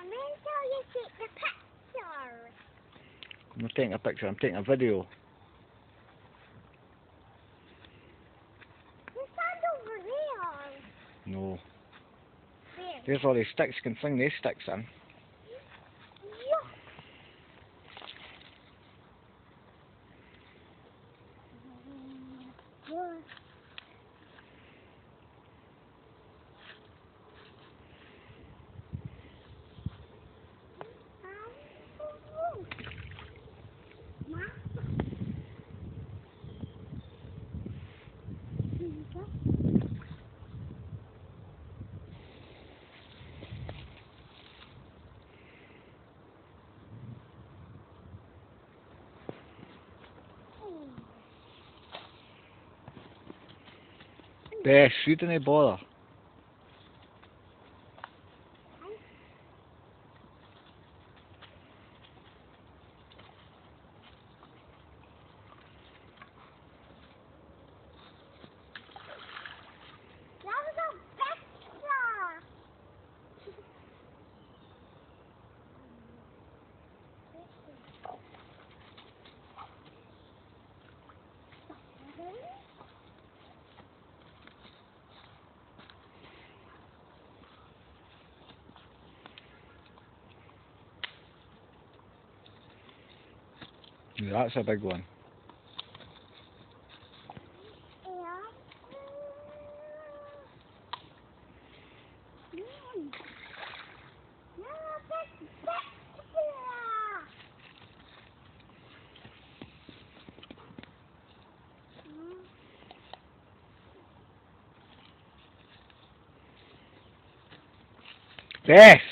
until you take the picture. I'm not taking a picture, I'm taking a video. You stand over there. No. There. There's all these sticks, you can fling these sticks in. Yeah. Bess, you didn't bother. Yeah, that's a big one. Bess!